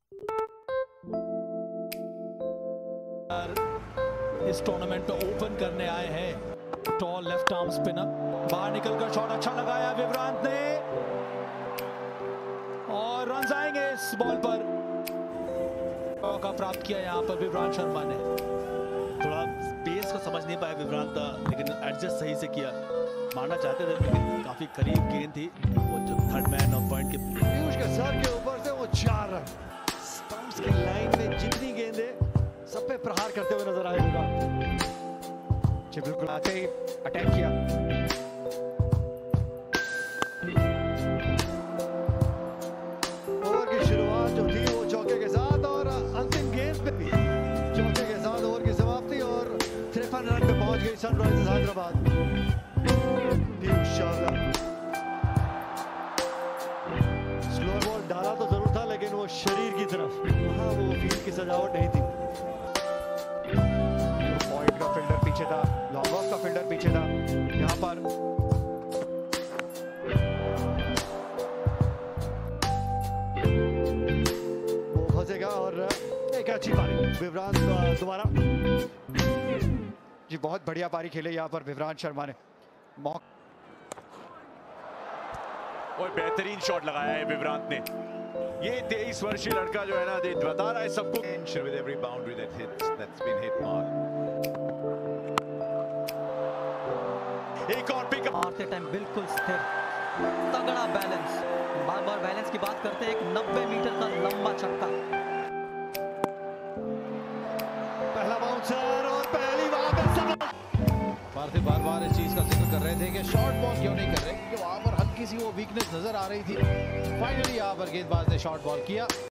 इस टूर्नामेंट को ओपन करने आए हैं। टॉल लेफ्ट आर्म स्पिनर, बाहर निकलकर शॉट अच्छा लगाया विभ्रांत ने और रन आएंगे इस बॉल पर। मौका प्राप्त किया यहां पर विभ्रांत शर्मा ने। थोड़ा पेस को समझ नहीं पाया विभ्रांत, लेकिन एडजस्ट सही से किया। मारना चाहते थे लेकिन काफी करीब गेंद थी। वो जो थर्ड मैन ऑफ पॉइंट के पीयूष के सर के ऊपर से वो 4 रन। स्टंप्स की लाइन में जितनी गेंदें सब पे प्रहार करते हुए नजर आएगा। जी बिल्कुल, आते ही अटैक किया। ओवर की शुरुआत जो थी वो चौके के साथ और अंतिम गेंद पे भी चौके के साथ ओवर की समाप्ति और 53 रन पे पहुंच गई Sunrisers Hyderabad. Piyush Chawla slower ball डाला तो जरूर था, लेकिन वो शरीर की तरफ, वहां वो फील्ड की सजावट नहीं थी। पॉइंट का फील्डर पीछे था, लॉन्ग ऑफ का फील्डर पीछे था। यहाँ पर वो फंसेगा और एक अच्छी पारी विभ्रांत दोबारा। जी बहुत बढ़िया पारी खेले यहाँ पर विभ्रांत शर्मा ने। और बेहतरीन शॉट लगाया है विभ्रांत ने। ये 23 वर्षीय लड़का जो है ना, बता रहा है सबको। With every boundary that's been hit mark. एक और पिक मारते टाइम बिल्कुल स्थिर, तगड़ा बैलेंस। बार बार बैलेंस की बात करते हैं। एक 90 मीटर का लंबा छक्का। पहला बाउंसर और पहली बार पार्थिव बार बार इस चीज का जिक्र कर रहे थे कि शॉर्ट बॉल क्यों नहीं कर रहे, क्योंकि वहां पर हल्की सी वो वीकनेस नजर आ रही थी। फाइनली यहाँ पर गेंदबाज ने शॉर्ट बॉल किया।